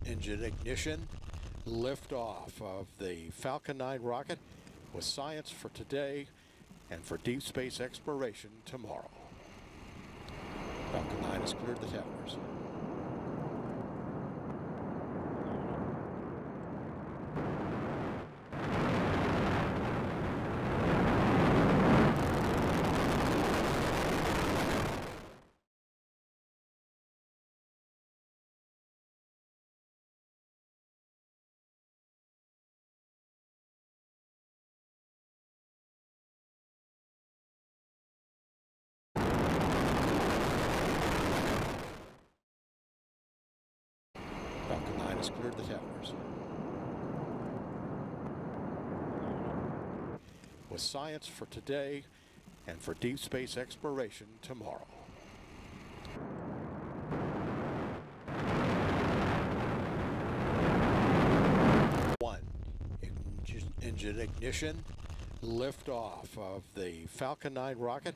engine ignition, liftoff of the Falcon 9 rocket with science for today and for deep space exploration tomorrow. Falcon 9 has cleared the towers. Falcon 9 has cleared the towers. With science for today and for deep space exploration tomorrow. Engine ignition, liftoff of the Falcon 9 rocket